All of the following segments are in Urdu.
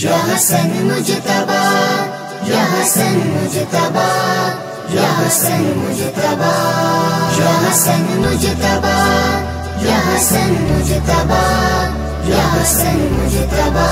یا حسن مجتبی، یا حسن مجتبی، یا حسن مجتبی، یا حسن مجتبی، یا حسن مجتبی، یا حسن مجتبی۔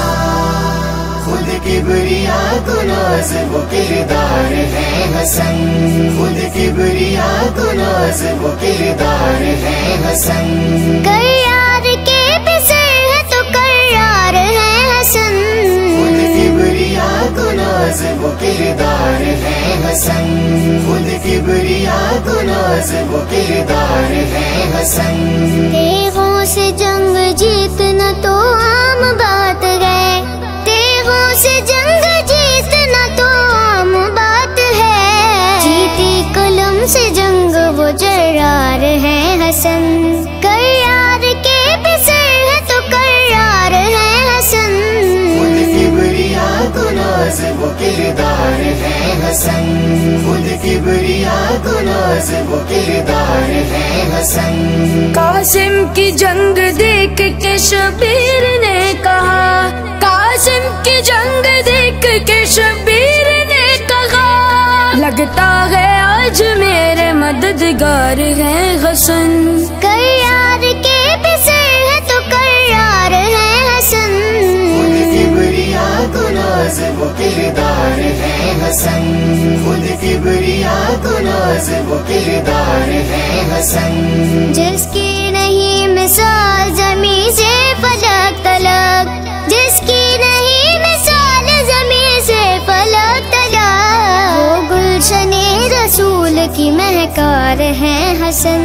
خود کبریا کو ناز وہ کردار ہے حسن، خود کبریا کو ناز وہ کردار ہے حسن۔ کریار کے پیچھے ہے تو کریار ہے حسن، خود کبریا کو ناز وہ کردار ہے حسن، خود کبریا کو ناز وہ کردار ہے حسن۔ تیغوں سے جنگ جیتنا تو عام بات ہے، تیغوں سے جنگ جیتنا تو عام بات ہے، جیتی قلم سے جنگ وہ جرار ہے حسن۔ کریار کے پیچھے ہے تو کریار ہے حسن، خود کبریا کو ناز وہ کردار ہے حسن، خود کبریا کو ناز وہ کردار ہے حسن۔ قاسم کی جنگ دیکھ کے شبیر نے کہا، قاسم کی جنگ دیکھ کے شبیر نے کہا، لگتا ہے آج میرے مددگار ہے حسن۔ کریار کے پیچھے ہے تو کریار ہے حسن، خود کبریا کو ناز وہ کردار ہے حسن، خود کبریا کو ناز وہ کردار ہے حسن۔ جس کی نہیں مثال زمین سے فلک تلک، جس کی نہیں مثال زمین سے فلک تلک، وہ گلشن رسول کی مہکار ہے حسن۔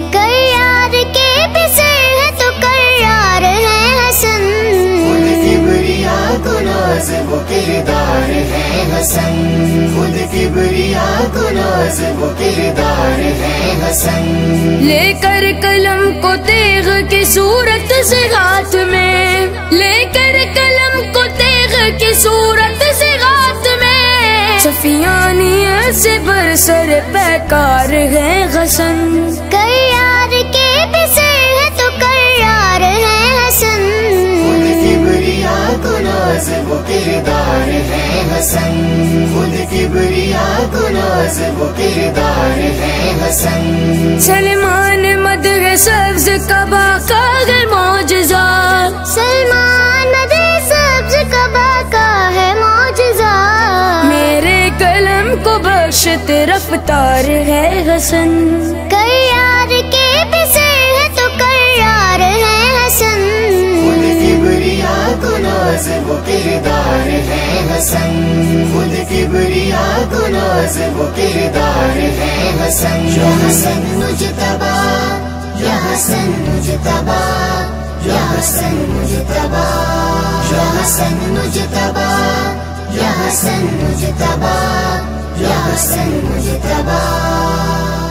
کریار کے پیچھے ہے تو کریار ہے حسن، خود کبریا کو ناز وہ کردار ہے حسن، خود کبریا کو ناز وہ کردار ہے حسن۔ لے کر قلم کو تیغ کی صورت سے ہاتھ میں، لے کر قلم کو تیغ کی صورت سے ہاتھ میں، سفیانیت سے برسر پیکار ہے حسن۔ کریار کے پیچھے ہے تو کریار ہے حسن، خود کبریا کو ناز وہ کردار ہے حسن، خود کبریا کو ناز وہ کردار ہے حسن۔ سلمان مدح سبز کا باقا ہے معجزہ، سلمان مدح سبز کا باقا ہے معجزہ، میرے قلم کو بخشت رفتار ہے حسن۔ کریار کے پیچھے ہے تو کریار ہے حسن، خود کبریا کو ناز وہ کردار ہے حسن، خود کبریا کو ناز وہ کردار ہے حسن۔ یا حسن مجتبی، یا حسن مجتبی، یا حسن مجتبی، یا حسن مجتبی، یا حسن مجتبی، یا حسن مجتبی۔